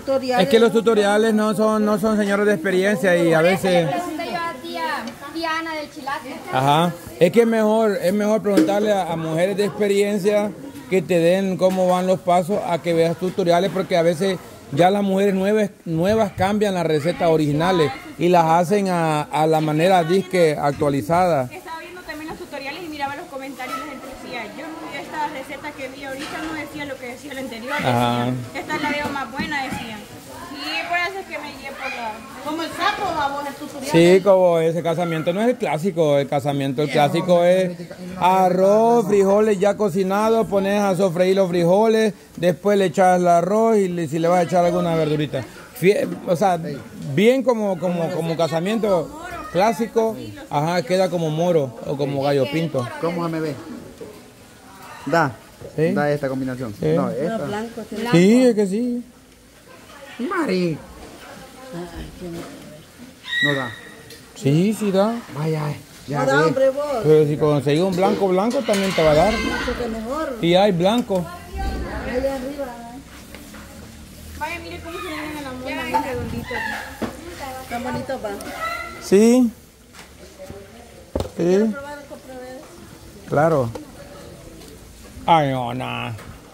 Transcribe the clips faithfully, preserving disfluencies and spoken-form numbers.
tutoriales. Es que los tutoriales no son, no son señores de experiencia y a veces... Le pregunté yo a tía, tía Ana del Chilate. Ajá. Es que es mejor, es mejor preguntarle a, a mujeres de experiencia que te den cómo van los pasos a que veas tutoriales, porque a veces ya las mujeres nuevas, nuevas cambian las recetas originales y las hacen a, a la manera disque actualizada. Estaba viendo también los tutoriales y miraba los comentarios y la gente decía, yo esta receta que vi ahorita no decía lo que decía la anterior, decían, esta la veo más buena, decían. Y por eso es que me guié por la... Como el sapo, vamos, el tutorial. Sí, como ese casamiento no es el clásico, el casamiento, el clásico es arroz, frijoles ya cocinados, pones a sofreír los frijoles, después le echas el arroz y le, si le vas a echar alguna verdurita. Fie, o sea, bien como, como, como casamiento clásico, ajá, queda como moro o como gallo pinto. ¿Cómo se me ve? Da, ¿Sí? da esta combinación. Sí. No, esta. Blanco, Sí, es que sí. Mari. No da. Sí, sí da. Vaya, ya no da, ve. hombre, vos. Pero si conseguís un blanco blanco también te va a dar. Mucho que mejor. Y hay blanco. Ahí arriba. Vaya, mire cómo se le ven a la mona, bien redondito. Tan bonito, va. Sí. Sí. Probar, compruebe. Claro. Ay, no, nada.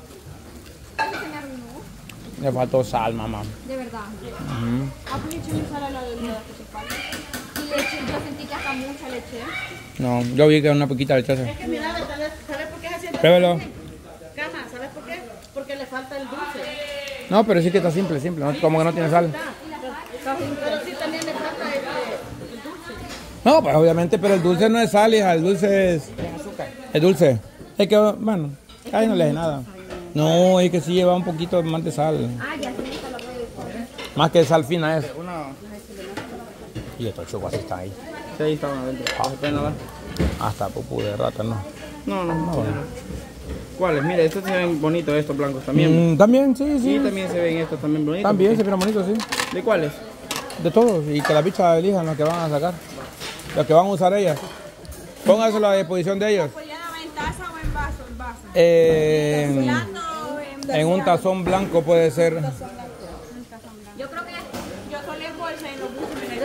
Le faltó sal, mamá. De verdad. Uh-huh. Ah, pues échale sal a la de la principal. Y leche, yo sentí que hasta mucha leche. No, yo vi que una poquita de leche. Es que mira, ¿sabes, ¿sabes por qué se siente? Pruébelo. Caja, ¿sabes por qué? Porque le falta el dulce. No, pero sí que está simple, simple. ¿No? Como que no tiene sal. Pero sí también le falta este, el dulce. No, pues obviamente, pero el dulce no es sal, hija. El dulce es... Es dulce. Es que, bueno, ahí no le hace nada. No, es que sí lleva un poquito más de sal. Ah, ya se me está la puede comer. Más que sal fina es. Una. Y estos chocos así están ahí. Sí, ahí estaban adentro. Hasta pupú de rata, ¿no? No, no, no. ¿Cuáles? Mira, estos se ven bonitos, estos blancos también. Mm, también, sí, sí. Sí, también se ven estos también bonitos. También se miran bonitos, sí. ¿De cuáles? De todos. Y que la bicha elijan los que van a sacar. Los que van a usar ellas. Póngaselo a disposición de ellos. ¿Pues ya va en taza o en vaso? En vaso. Eh, ¿Plato o en en un tazón blanco puede ser. Yo creo que yo solé en bolsa y en los buses me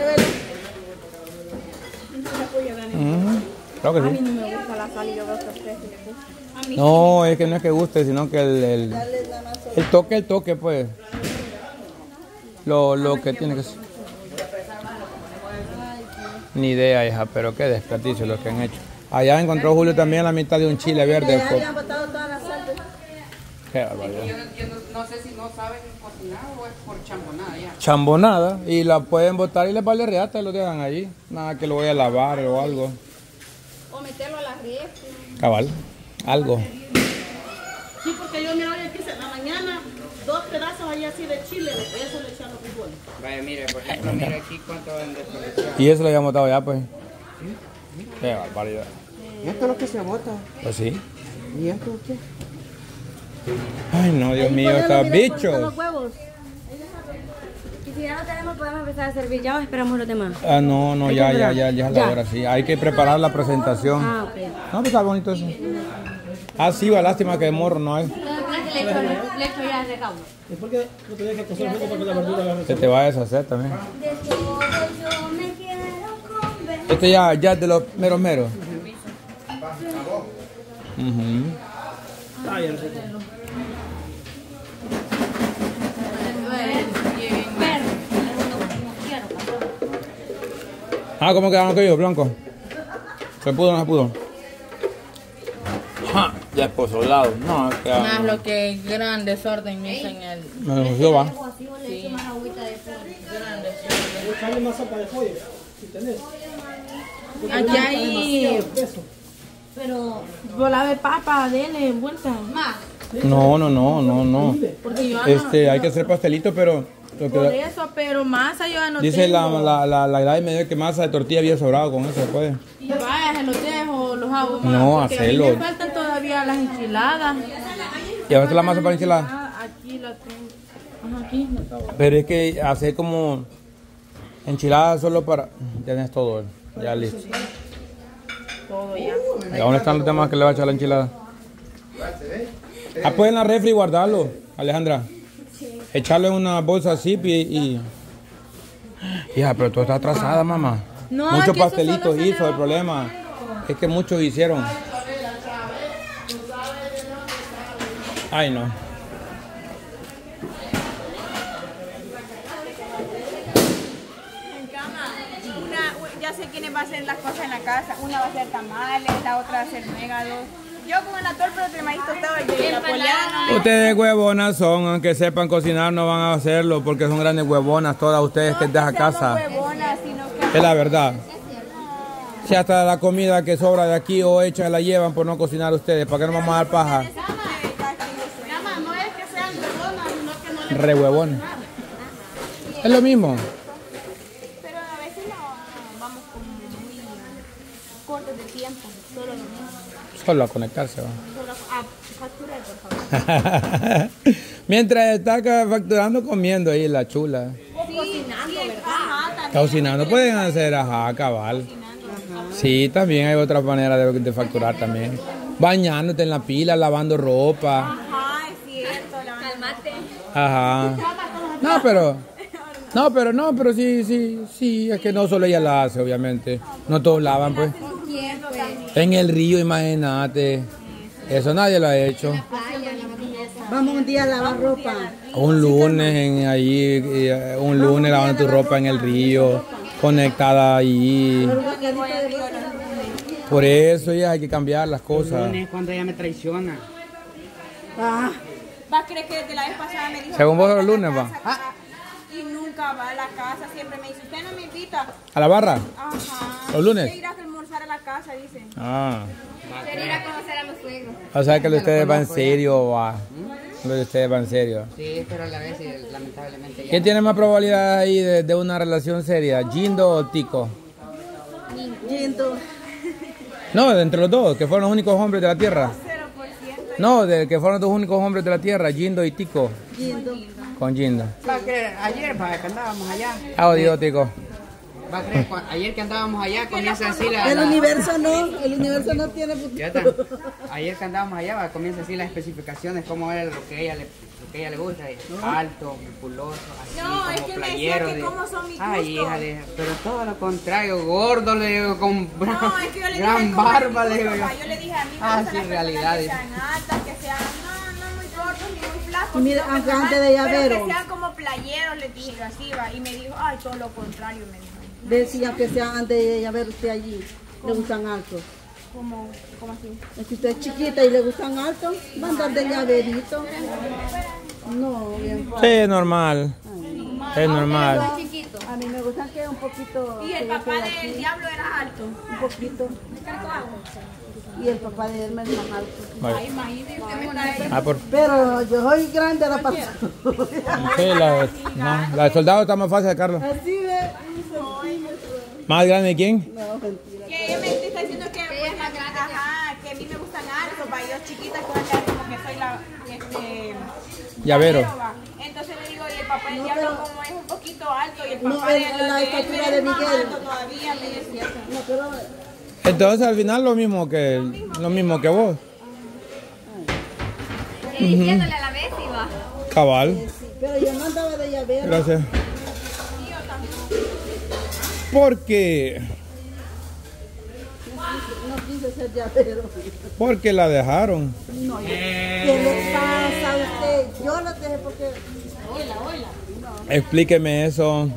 Uh-huh. Claro que A mí sí. no me gusta la sal y yo veo que a ustedes sí les gusta. A mí No, es que no es que guste, sino que el, el, el toque, el toque, pues. Lo, lo que tiene que ser. Ni idea, hija, pero qué desperdicio lo que han hecho. Allá encontró Julio también la mitad de un chile verde. Ya habían botado toda la sal. de- Qué barbaridad. Yo no entiendo, no sé si no saben cocinar o es por chambonada ya. Chambonada. Y la pueden botar y les vale reata y lo dejan allí. Nada que lo voy a lavar o algo. O meterlo a la refri. Cabal. Algo. Sí, porque yo mira hoy aquí en la mañana, dos pedazos ahí así de chile, eso le echan los frijoles. Vaya, mire, por ejemplo, mire aquí cuánto han desperdiciado. Y eso lo habíamos botado ya, pues. Qué barbaridad. Esto es lo que se bota. Pues sí. ¿Y esto qué? Ay, no, Dios mío, estos bichos. huevos. Y si ya no tenemos, podemos empezar a servir. Ya o esperamos los demás. Ah, no, no, Hay ya, que ya, esperar. ya, ya es Ya. la hora, sí. Hay que preparar la presentación. Ah, ok. No, pues está bonito eso. Ah, sí, va, lástima que de morro no hay. Le echo, le echo ya ese recaudo. Se te va a deshacer también. De todo yo me quiero convencer. Este ya, ya es de los meros meros. Ujú. Ah, ¿cómo quedaron aquellos blancos? ¿Se pudo o no se pudo? Ja, ya es pozolado. No, es que... Más lo que gran desorden hizo en el Me gusta, va. aquí hay Pero bola de papa, dele envuelta. más. No, no, no, no, no. Porque yo Este, hay que hacer pastelito, pero... lo por que, eso, pero masa yo ya no dice la, tengo. la, la, la edad me dio que masa de tortilla había sobrado con eso, se puede. Y vaya, se los dejo, los hago más. No, porque hacelo. a mí me faltan todavía las enchiladas. ¿Y ahora está la masa para enchiladas? Ah, aquí la tengo. Ajá, aquí. Pero es que hacer como enchiladas solo para... Ya tienes todo, ya listo. Todo ya. ¿Y dónde están los demás que le va a echar la enchilada? Ah, pues en la refri guardarlo, Alejandra. echarlo en una bolsa zip y... y... Hija, pero tú estás atrasada, mamá. No, muchos es que eso pastelitos solo se hizo, le el va- problema es que muchos hicieron. Ay, no. En cama, una, ya sé quiénes va a hacer las cosas en la casa. Una va a hacer tamales, la otra va a hacer megados. Yo con la torta de maíz tostado y la poliana. Ustedes huevonas son, aunque sepan cocinar, no van a hacerlo porque son grandes huevonas todas ustedes que es de esa casa. Huevonas, sino que Es la verdad. Si hasta la comida que sobra de aquí o hecha la llevan por no cocinar ustedes, ¿para qué no vamos a dar paja? Llama, no es que sean huevonas, sino que no les Re huevonas. Es lo mismo. pero a veces no, no, vamos como muy cortos de tiempo, solo lo mismo. Solo a conectarse, va. Solo a facturar, por favor. Mientras está ca- facturando, comiendo ahí la chula. Cocinando, ¿verdad? Está cocinando, pueden hacer, ajá, cabal. Sí, también hay otras maneras de, de facturar también. Bañándote en la pila, lavando ropa. Ajá, es cierto. La Calmate. Ajá. No, pero... No, pero no, pero sí, sí, sí, es que no solo ella la hace, obviamente. No todos lavan, pues. ¿Quién, pues? En el río, imagínate. Eso nadie lo ha hecho. Vamos un día a lavar ropa. Un lunes en ahí, eh, un lunes lavando tu ropa en el río, conectada ahí. Por eso ya hay que cambiar las cosas. Lunes cuando ella me traiciona. Ah, va a creer que desde la vez pasada me dijo. Según vos, "Vaya los a la lunes, va". casa, ah, Y nunca va a la casa, siempre me dice, usted no me invita. ¿A la barra? Ajá. ¿Los lunes? Usted irá a almorzar a la casa, dice. Ah. Quiero ir a conocer a los suegros. O sea que lo de ustedes va en serio, va. Lo de ustedes va en serio. Sí, pero a la vez eh, lamentablemente ya. ¿Quién tiene más probabilidad ahí de, de una relación seria? ¿Gindo o Tico? yendo. No, de entre los dos, que fueron los únicos hombres de la tierra. cero por ciento. No, de que fueron los dos únicos hombres de la tierra, Gindo y Tico. Yendo. Con Gindo. Va a creer, ayer va, que andábamos allá. Ah, odio, Tico. Va a creer, cua- ayer que andábamos allá comienza así la... El la- universo no, el universo no tiene Ya futuro. está. Ayer que andábamos allá va, comienza así las especificaciones, cómo era lo que ella le, lo que ella le gusta. Alto, musculoso, así No, como es que me decía playero. que de- cómo son mis Ay, gustos. hija, le- pero todo lo contrario, gordo, le digo, con gran, No, es que yo le dije gran como barba, mi le digo gusto, yo. pa. Yo le dije a mí me Ah, gustan sí, las realidad, personas que dice. sean altas, que sean no, no muy cortos ni muy flacos. Y mira, sino que aunque sean antes de altos, llavero. pero que sean como playeros, le dije yo así va. Y me dijo, ay, todo lo contrario, me dijo. Decía que sea antes de ella ver usted allí, le gustan altos. Como, como así. Es que usted es chiquita y le gustan altos, va a andar de llaverito. No, bien. Sí, es normal. Es normal. A mí me gustan que un poquito. Y el que yo papá esté del aquí, diablo era alto. un poquito. Y el papá de él es más alto. Vale. Ah, por... Pero yo soy grande de la pasada. Sí, la, no, la de soldado está más fácil, Carlos. Así ve. ¿Más grande que quién? No, mentira. Que ella me está diciendo que, pues, ajá, que a mí me gustan altos, va. Yo chiquita, que voy a quedar como que soy la, este... Llavero. va. Entonces le digo, y el papá del No, diablo pero- como es un poquito alto, y el No, papá el- de, la de, estatura él de es más Miguel. alto todavía, me decía. No, pero Entonces al final lo mismo que lo mismo que vos. Y diciéndole a la vez y va. Cabal. sí, pero yo no andaba de llavero. Gracias. Porque No quise ser llavero. porque la dejaron. No, yo- ¿qué le pasa a usted? Yo lo dejé porque. Explíqueme eso.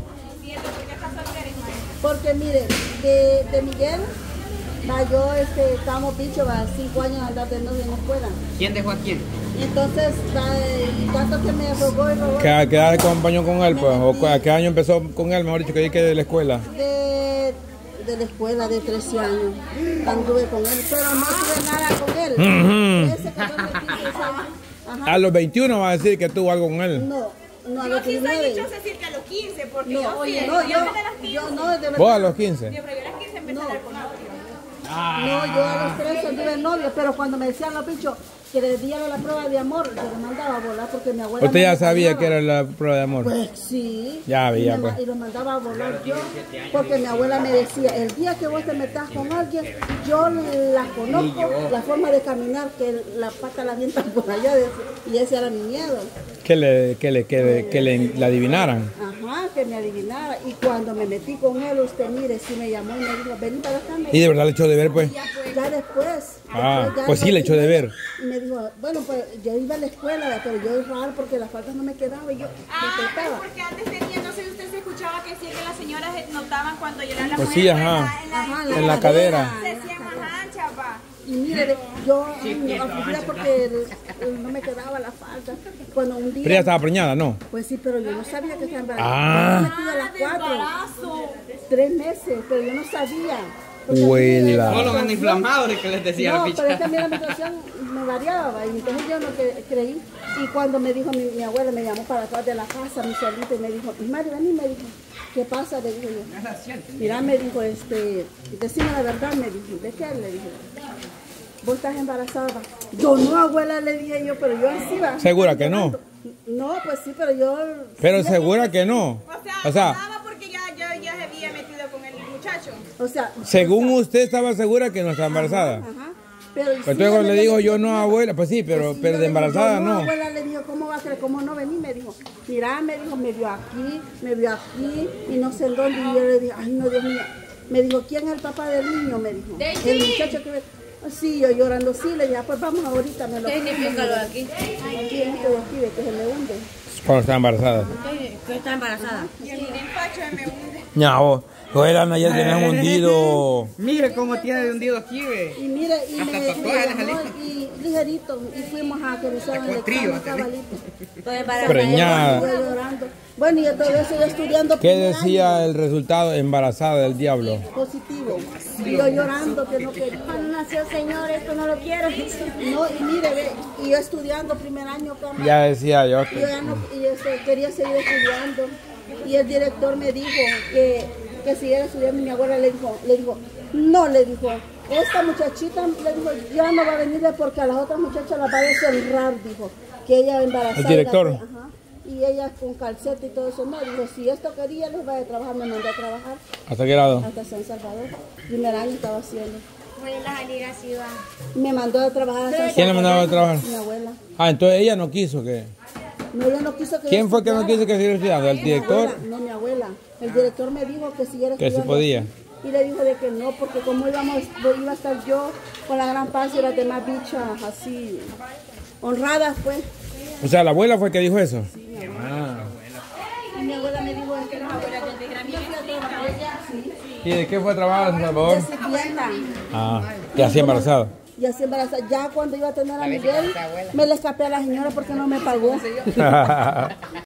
Porque mire, de, de Miguel, va, yo este, estábamos bichos, va, cinco años andar de novio en la escuela. ¿Quién dejó a quién? Entonces, va, y tanto que me robó y robó. ¿Qué, qué edad acompañó con él? Pues? ¿O a qué año empezó con él? Mejor dicho, que que de la escuela. De, de la escuela de trece años. Anduve con él, pero no tuve nada con él. Ujú. trece, catorce, quince años. Ajá. A los veintiuno va a decir que tuvo algo con él. No, no a Yo los sí soy diecinueve. dichosa decir que a los quince, porque No, yo oye, sí, no, yo yo, desde las quince, yo no, de verdad. ¿Vos a los quince? yo, pero yo a las quince empecé a andar con otro. No, yo a los trece anduve novio, pero cuando me decían los bichos que le dieron la prueba de amor, yo le mandaba a volar porque mi abuela. ¿Usted me ya sabía enseñaba. que era la prueba de amor? Pues sí. Ya Y veía, me ma- pues. Y lo mandaba a volar yo, porque mi abuela me decía, el día que vos te metas con alguien, yo la conozco, la forma de caminar, que la pata la avientan por allá, de- y ese era mi miedo. Que le, que le, que le, que le, la adivinaran. Ajá, que me adivinara. Y cuando me metí con él, usted mire, sí me llamó y me dijo, vení para acá. Y de verdad le echó de ver, pues. Ya después. Ah, después, ya pues sí le echó de ver. Y me dijo, bueno, pues yo iba a la escuela, pero yo es raro porque las faltas no me quedaban y yo Ah, me es trataba. porque antes tenía, no sé si usted se escuchaba que decía que las señoras notaban cuando llegaban las Pues mujeres sí, ajá. en la, Ajá, en la, En la cadera. se hacían más anchas, pa. Y mire, ve, yo no, afligida porque el- el- no me quedaba la falda. Cuando un día... Pero ella estaba preñada, ¿no? Pues sí, pero yo no sabía que estaba Ah. embarazada. Yo me metí a las cuatro, tres meses, pero yo no sabía. Porque Huela. a mí Solo me- ando inflamado de que les decía No, la pero es que a picha. mí la menstruación me variaba y entonces yo no cre- creí. Y cuando me dijo mi, mi abuela, me llamó para atrás de la casa, mi solita, y me dijo, Mari, vení, me dijo, ¿qué pasa? Le dije yo. Mira, me dijo, este, decime la verdad, me dijo, ¿de qué? Le dije, vos estás embarazada. Yo no, abuela, le dije yo, pero yo así va. ¿Segura que no? No, pues sí, pero yo... Pero sí, segura que no. O sea, O sea, notaba porque ya, ya, ya se había metido con el muchacho. O sea... según usted estaba segura que no estaba embarazada. Ajá. Pero sí, Pues entonces le ella digo me- yo no, abuela. Pues sí, pero, Pues sí, pero yo de le digo, embarazada yo no. abuela le dijo, ¿cómo va a creer? ¿Cómo no vení? Me dijo, mira, me dijo, me vio aquí, me vio aquí y no sé en dónde. Y yo le dije, ay, no, Dios mío. Me dijo, ¿quién es el papá del niño? Me dijo. El muchacho que ve. Sí, yo llorando, sí, le dije, ah, pues vamos ahorita, me lo ¿Qué significa lo de aquí? aquí? Aquí, este de aquí, de que se me hunde. Cuando estaba embarazada. ¿Qué, qué está embarazada? Y el despacho me hunde. No, Joder, ayer tenías hundido. Mire cómo tiene de hundido aquí, ve. Y mire, y Hasta me, tatuajes me le llamó saliste. y ligerito, y fuimos a que me hicieran el Con trío, examen cabalito. Estoy embarazada. Preñada. Yo llorando. Bueno, y yo todavía estoy estudiando. ¿Qué primer decía año, el resultado? Embarazada del diablo. positivo. Y yo llorando que no quería. Cuando nació señor, esto no lo quiero. No, y mire, ve, y yo estudiando primer año, cama. Ya decía yo. Y yo ya no, y este, quería seguir estudiando. Y el director me dijo que, que siguiera estudiando. Y mi abuela le dijo, le dijo, no, le dijo, esta muchachita, le dijo, ya no va a venir porque a las otras muchachas las va a deshonrar, dijo, que ella embarazada. ¿El director? y la- ajá, y ella con calceta y todo eso, no, dijo, si esto quería, les va a trabajar, me mandó a trabajar ¿Hasta qué grado? hasta San Salvador. Primer año estaba haciendo. Voy a salir así, va. Me mandó a trabajar a San Salvador. ¿Quién le mandaba a trabajar? Mi abuela. Ah, entonces ella no quiso que... No, ella no quiso que ¿Quién yo fue que no estudiara. quiso que siguiera estudiando? ¿El Mi director? abuela, no, mi abuela. El director me dijo que siguiera Que sí estudiando. podía. Y le dijo de que no, porque como íbamos, iba a estar yo con la gran paz y las demás bichas así, honradas, pues. O sea, la abuela fue que dijo eso. Ah. Y mi abuela me dijo que no, abuela, que te yo fui a trabajar allá, sí, ¿Y de qué fue a trabajar en El Salvador? de sirvienta. Ah, ya así embarazada. Y así embarazada. Ya cuando iba a tener a Miguel, me le escapé a la señora porque no me pagó.